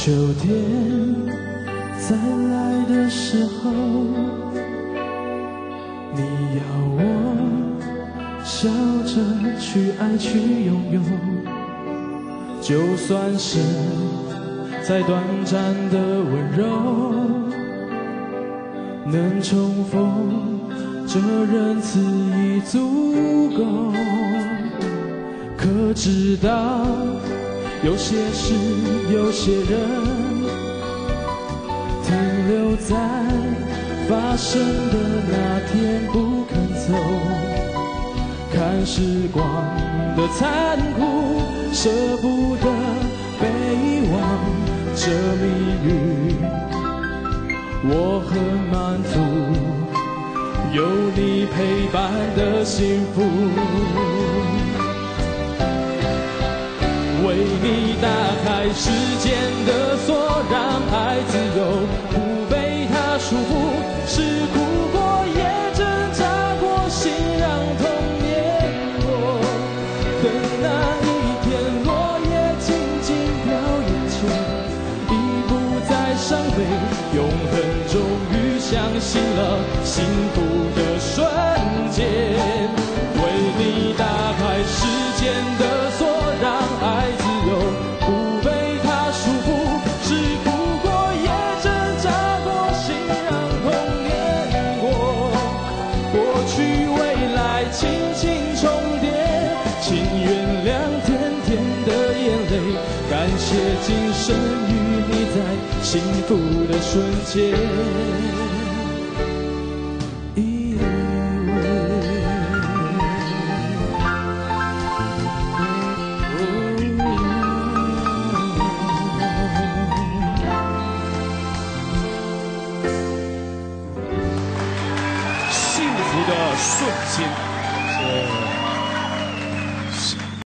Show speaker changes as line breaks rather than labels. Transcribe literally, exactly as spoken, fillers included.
秋天再来的时候，你要我笑着去爱去拥有，就算是再短暂的温柔，能重逢这仁慈已足够。可知道有些事有些人停留在发生的那天不肯走，看时光的残酷，舍不得被遗忘，这命运我很满足，有你陪伴的幸福。为你打开时间的锁，让爱自由，不被它束缚。是哭过，也挣扎过，心让痛碾过。等那一天，落叶静静飘眼前，已不再伤悲，永恒终于相信了幸福的瞬间。为你打开时间的锁，让爱自由，不被它束缚。是哭过，也挣扎过，心让痛碾过。过去未来轻轻重叠，请原谅甜甜的眼泪，感谢今生与你在幸福的瞬间。
瞬间。